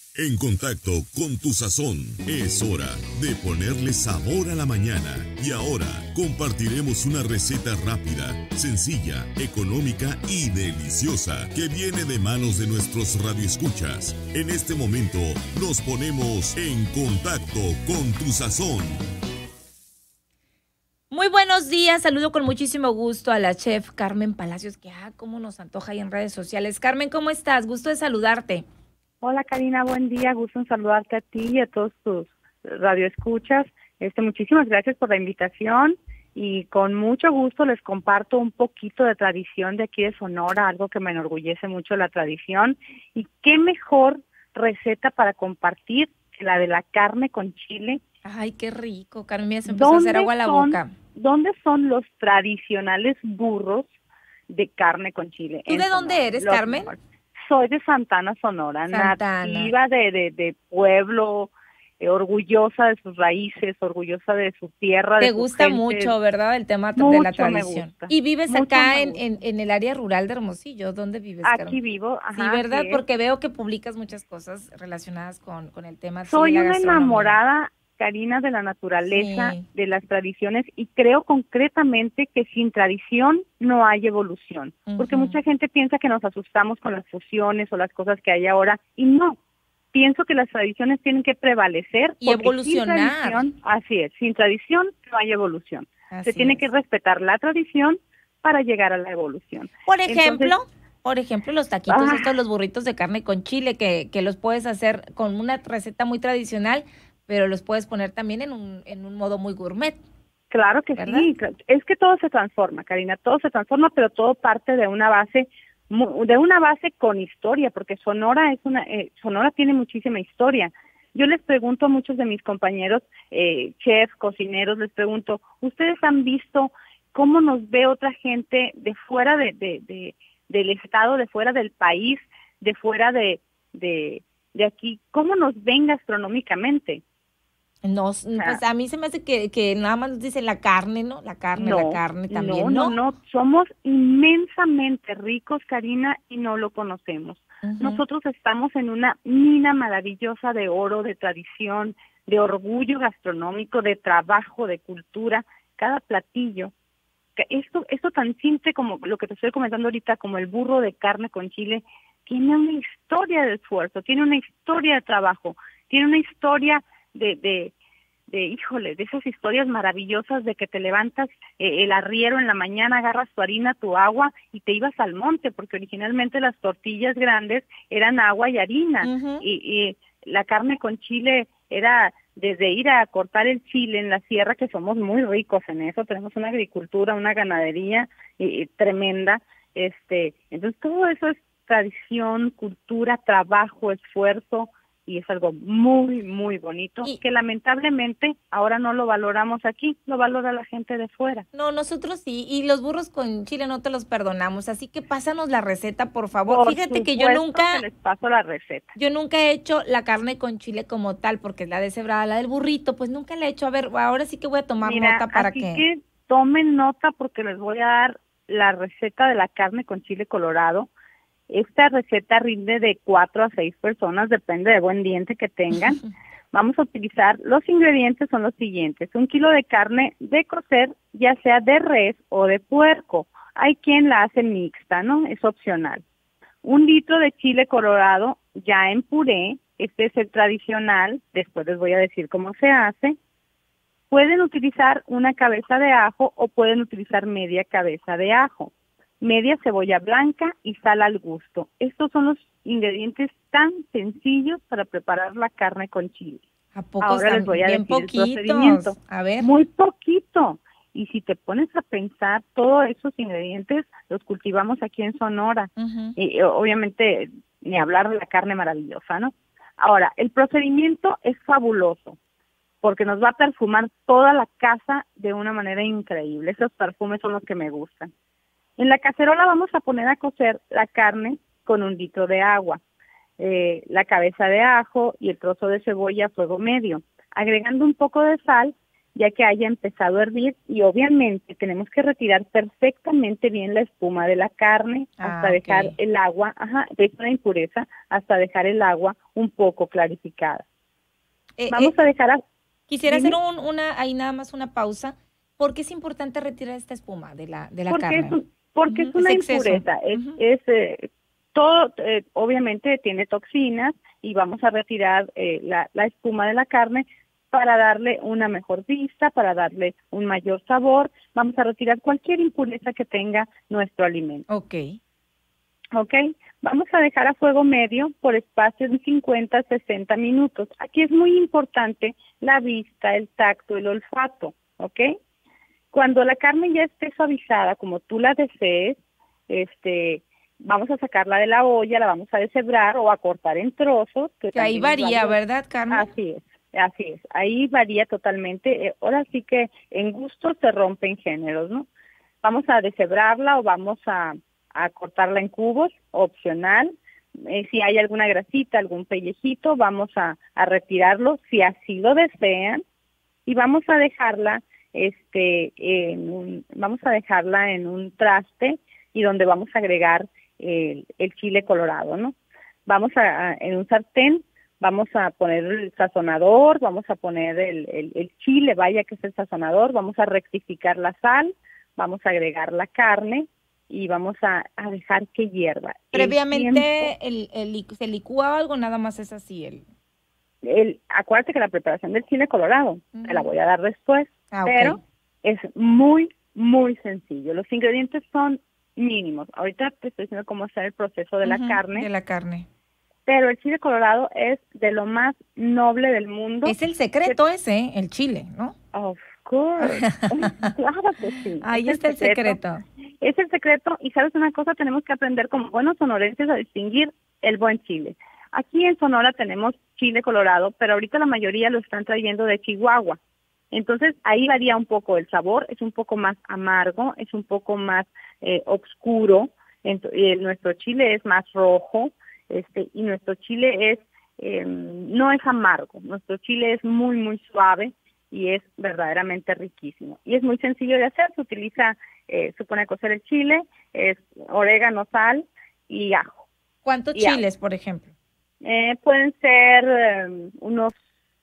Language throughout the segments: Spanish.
En contacto con tu sazón. Es hora de ponerle sabor a la mañana. Y ahora compartiremos una receta rápida, sencilla, económica y deliciosa que viene de manos de nuestros radioescuchas. En este momento nos ponemos en contacto con tu sazón. Muy buenos días, saludo con muchísimo gusto a la chef Carmen Palacios, que cómo nos antoja ahí en redes sociales. Carmen, ¿cómo estás? Gusto de saludarte. Hola Karina, buen día, gusto en saludarte a ti y a todos tus radioescuchas. Muchísimas gracias por la invitación y con mucho gusto les comparto un poquito de tradición de aquí de Sonora, algo que me enorgullece mucho la tradición. Y qué mejor receta para compartir que la de la carne con chile. Ay, qué rico, Carmen, ya se empezó a hacer agua a la boca. ¿Dónde son los tradicionales burros de carne con chile? ¿Tú de dónde eres, Carmen? Soy de Santana, Sonora, nativa de pueblo, orgullosa de sus raíces, orgullosa de su tierra. Te gusta mucho, ¿verdad? El tema de la tradición. Me gusta. ¿Y vives acá en el área rural de Hermosillo? ¿Dónde vives, Carmen? Aquí vivo, ajá. Sí, ¿verdad? Porque veo que publicas muchas cosas relacionadas con el tema. Soy una enamorada, Karina, de la naturaleza, de las tradiciones, y creo concretamente que sin tradición no hay evolución, porque mucha gente piensa que nos asustamos con las fusiones o las cosas que hay ahora, y no. Pienso que las tradiciones tienen que prevalecer y evolucionar. Así es, sin tradición no hay evolución. Se tiene que respetar la tradición para llegar a la evolución. Por ejemplo, los taquitos estos, los burritos de carne con chile, que los puedes hacer con una receta muy tradicional, pero los puedes poner también en un modo muy gourmet. Claro que ¿verdad? Sí, es que todo se transforma, Karina, todo se transforma, pero todo parte de una base con historia, porque Sonora Sonora tiene muchísima historia. Yo les pregunto a muchos de mis compañeros, chefs, cocineros, les pregunto, ¿ustedes han visto cómo nos ve otra gente de fuera del estado, de fuera del país, de fuera de aquí? ¿Cómo nos ven gastronómicamente? No, pues a mí se me hace que nada más nos dicen la carne, ¿no? La carne también, ¿no? No, somos inmensamente ricos, Karina, y no lo conocemos. Nosotros estamos en una mina maravillosa de oro, de tradición, de orgullo gastronómico, de trabajo, de cultura. Cada platillo, esto tan simple como lo que te estoy comentando ahorita, como el burro de carne con chile, tiene una historia de esfuerzo, tiene una historia de trabajo, tiene una historia de esas historias maravillosas de que te levantas el arriero en la mañana, agarras tu harina, tu agua y te ibas al monte, porque originalmente las tortillas grandes eran agua y harina, y la carne con chile era desde ir a cortar el chile en la sierra, que somos muy ricos en eso, tenemos una agricultura, una ganadería tremenda, entonces todo eso es tradición, cultura, trabajo, esfuerzo, y es algo muy, muy bonito, que lamentablemente ahora no lo valoramos aquí, lo valora la gente de fuera. No, nosotros sí, y los burros con chile no te los perdonamos, así que pásanos la receta, por favor. Fíjate que yo nunca... les paso la receta. Yo nunca he hecho la carne con chile como tal, porque es la deshebrada, la del burrito, pues nunca la he hecho. A ver, ahora sí que voy a tomar nota para que tomen nota, porque les voy a dar la receta de la carne con chile colorado. Esta receta rinde de 4 a 6 personas, depende de buen diente que tengan. Vamos a utilizar, los ingredientes son los siguientes: 1 kilo de carne de cocer, ya sea de res o de puerco. Hay quien la hace mixta, ¿no? Es opcional. 1 litro de chile colorado ya en puré, este es el tradicional, después les voy a decir cómo se hace. Pueden utilizar una cabeza de ajo o pueden utilizar media cabeza de ajo. Media cebolla blanca y sal al gusto. Estos son los ingredientes tan sencillos para preparar la carne con chile. ¿A poco? Ahora les voy a decir el procedimiento. A ver. Muy poquito. Y si te pones a pensar, todos esos ingredientes los cultivamos aquí en Sonora. Y obviamente, ni hablar de la carne maravillosa, ¿no? Ahora, el procedimiento es fabuloso, porque nos va a perfumar toda la casa de una manera increíble. Esos perfumes son los que me gustan. En la cacerola vamos a poner a cocer la carne con 1 litro de agua, la cabeza de ajo y el trozo de cebolla a fuego medio, agregando un poco de sal ya que haya empezado a hervir, y obviamente tenemos que retirar perfectamente bien la espuma de la carne hasta dejar el agua, de una impureza, hasta dejar el agua un poco clarificada. Vamos a dejar... Quisiera hacer ahí nada más una pausa. ¿Por qué es importante retirar esta espuma de la carne? Porque es una impureza. Todo obviamente tiene toxinas y vamos a retirar la espuma de la carne para darle una mejor vista, para darle un mayor sabor. Vamos a retirar cualquier impureza que tenga nuestro alimento. Ok. Vamos a dejar a fuego medio por espacios de 50 a 60 minutos. Aquí es muy importante la vista, el tacto, el olfato, ¿ok? Cuando la carne ya esté suavizada, como tú la desees, vamos a sacarla de la olla, la vamos a deshebrar o a cortar en trozos. Que ahí varía, ¿verdad, Carmen? Así es. Ahí varía totalmente. Ahora sí que en gusto se rompen géneros, ¿no? Vamos a deshebrarla o vamos a cortarla en cubos, opcional. Si hay alguna grasita, algún pellejito, vamos a retirarlo si así lo desean y vamos a dejarla en un traste y donde vamos a agregar el chile colorado, ¿no? En un sartén vamos a poner el sazonador, vamos a poner el chile, vaya que es el sazonador, vamos a rectificar la sal, vamos a agregar la carne y vamos a dejar que hierva. ¿Previamente se licúa algo, nada más es así? Acuérdate que la preparación del chile colorado te la voy a dar después, pero es muy, muy sencillo. Los ingredientes son mínimos. Ahorita te estoy diciendo cómo hacer el proceso de la carne. De la carne. Pero el chile colorado es de lo más noble del mundo. Es el secreto el chile, ¿no? Of course. Claro que sí. Ahí está el secreto. Es el secreto y sabes una cosa, tenemos que aprender como buenos sonorenses a distinguir el buen chile. Aquí en Sonora tenemos chile colorado, pero ahorita la mayoría lo están trayendo de Chihuahua. Entonces ahí varía un poco el sabor, es un poco más amargo, es un poco más oscuro. Nuestro chile es más rojo, y nuestro chile no es amargo, nuestro chile es muy, muy suave y es verdaderamente riquísimo. Y es muy sencillo de hacer, se pone a cocer el chile, es orégano, sal y ajo. ¿Cuántos chiles, por ejemplo? Pueden ser unos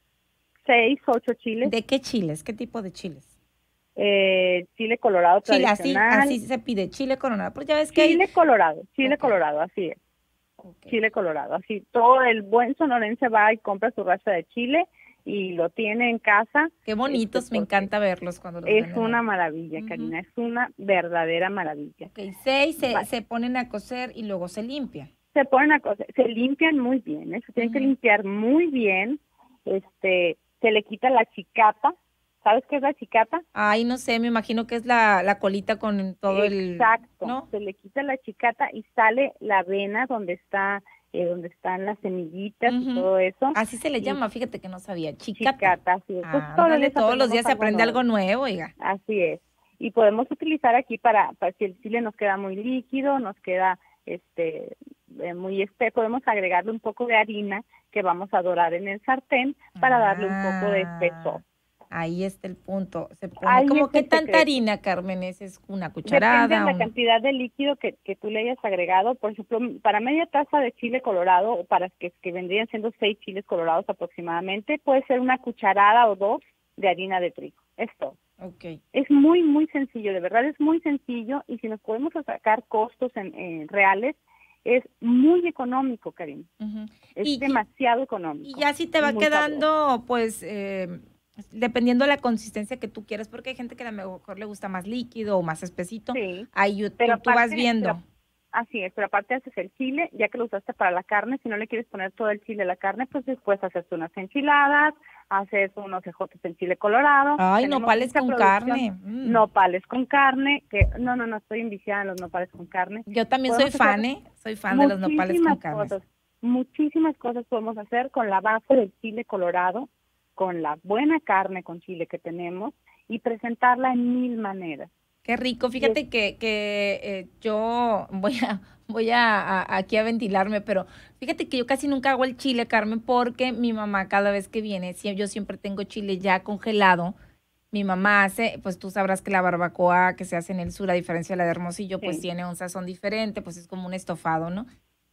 6, 8 chiles. ¿De qué chiles? ¿Qué tipo de chiles? Chile colorado tradicional. Así se pide, chile colorado. Pero ya ves que chile colorado, así es. Chile colorado, así. Todo el buen sonorense va y compra su raza de chile y lo tiene en casa. Qué bonitos, me encanta verlos cuando los Es una maravilla, Karina, es una verdadera maravilla. 6 se ponen a cocer y luego se limpian. Se limpian muy bien, se tienen que limpiar muy bien, se le quita la chicata. ¿Sabes qué es la chicata? Ay, no sé, me imagino que es la colita con todo Exacto, ¿no? Se le quita la chicata y sale la avena donde están las semillitas y todo eso. Así se le llama, fíjate que no sabía, chicata. Chicata, así es. Todos los días se aprende algo nuevo, oiga. Así es. Y podemos utilizar aquí para si el chile nos queda muy líquido, nos queda muy espeso, podemos agregarle un poco de harina que vamos a dorar en el sartén para darle un poco de espesor. Ahí está el punto. Se pone como que tanta harina, Carmen, es una cucharada. Depende de la cantidad de líquido que tú le hayas agregado. Por ejemplo, para media taza de chile colorado, o para que vendrían siendo 6 chiles colorados aproximadamente, puede ser una cucharada o 2 de harina de trigo. Es todo. Okay. Es muy, muy sencillo, de verdad es muy sencillo. Y si nos podemos sacar costos en reales, es muy económico, Karim. Es demasiado económico. Y ya si te va quedando, pues... dependiendo de la consistencia que tú quieras, porque hay gente que a lo mejor le gusta más líquido o más espesito, ahí tú vas viendo. Así es, pero aparte haces el chile, ya que lo usaste para la carne, si no le quieres poner todo el chile a la carne, pues después haces unas enchiladas, haces unos ejotes en chile colorado. Ay, nopales con carne. Nopales con carne, que no, estoy enviciada en los nopales con carne. Yo también soy fan de los nopales con carne. Muchísimas cosas podemos hacer con la base del chile colorado, con la buena carne con chile que tenemos y presentarla en 1000 maneras. Qué rico. Fíjate que yo voy a aquí a ventilarme, pero fíjate que yo casi nunca hago el chile, Carmen, porque mi mamá cada vez que viene, yo siempre tengo chile ya congelado. Mi mamá hace, pues tú sabrás que la barbacoa que se hace en el sur, a diferencia de la de Hermosillo, pues tiene un sazón diferente, pues es como un estofado, ¿no?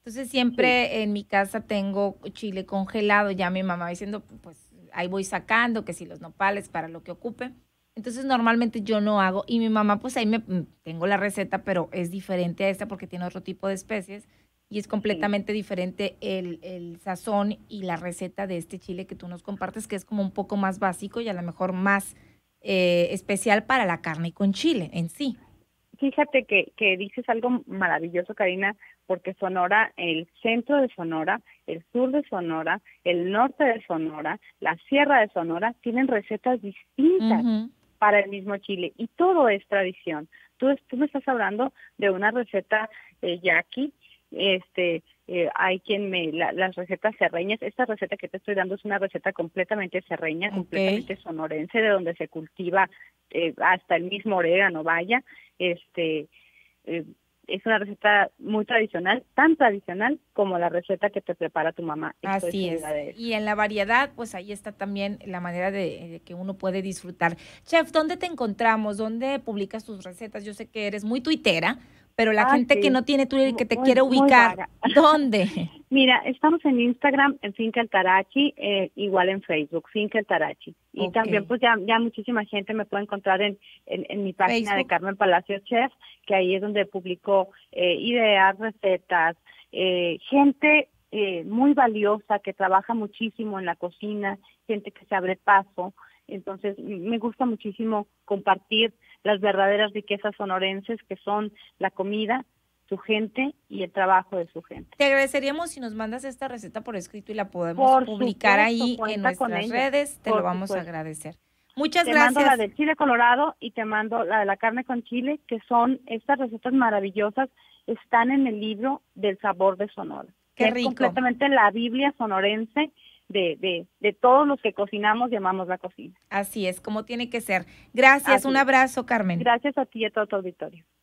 Entonces siempre en mi casa tengo chile congelado, ya mi mamá va diciendo, pues ahí voy sacando, que si los nopales para lo que ocupe. Entonces normalmente yo no hago, y mi mamá pues ahí tengo la receta, pero es diferente a esta porque tiene otro tipo de especies y es Sí. completamente diferente el sazón y la receta de este chile que tú nos compartes, que es como un poco más básico y a lo mejor más especial para la carne con chile en sí. Fíjate que dices algo maravilloso, Karina, porque Sonora, el centro de Sonora, el sur de Sonora, el norte de Sonora, la sierra de Sonora, tienen recetas distintas Ujú. para el mismo chile y todo es tradición. Tú me estás hablando de una receta yaqui, hay las recetas serreñas, esta receta que te estoy dando es una receta completamente serreña, Ok. completamente sonorense, de donde se cultiva hasta el mismo orégano, vaya, este, eh, es una receta muy tradicional, tan tradicional como la receta que te prepara tu mamá, estoy Así segura es. de eso. Y en la variedad, pues ahí está también la manera de que uno puede disfrutar. Chef, ¿dónde te encontramos? ¿Dónde publicas tus recetas? Yo sé que eres muy tuitera, pero la Ah, gente que sí, no tiene Twitter y que te muy, quiere muy ubicar, vaga. ¿dónde? Mira, estamos en Instagram, en Finca El Tarachi, igual en Facebook, Finca El Tarachi. Y Ok. también, pues ya muchísima gente me puede encontrar en mi página de Facebook. Carmen Palacio Chef, que ahí es donde publico ideas, recetas, gente muy valiosa que trabaja muchísimo en la cocina, gente que se abre paso. Entonces, me gusta muchísimo compartir las verdaderas riquezas sonorenses que son la comida, su gente y el trabajo de su gente. Te agradeceríamos si nos mandas esta receta por escrito y la podemos Por publicar supuesto, ahí en cuenta con nuestras ella, redes. Te lo por vamos a supuesto. agradecer. Muchas Te mando la gracias. del chile colorado y te mando la de la carne con chile, que son estas recetas maravillosas, están en el libro del sabor de Sonora, Qué que es rico. completamente la Biblia sonorense de todos los que cocinamos y amamos la cocina. Así es, como tiene que ser. Gracias. Así Un es. abrazo, Carmen. Gracias a ti y a todo tu auditorio.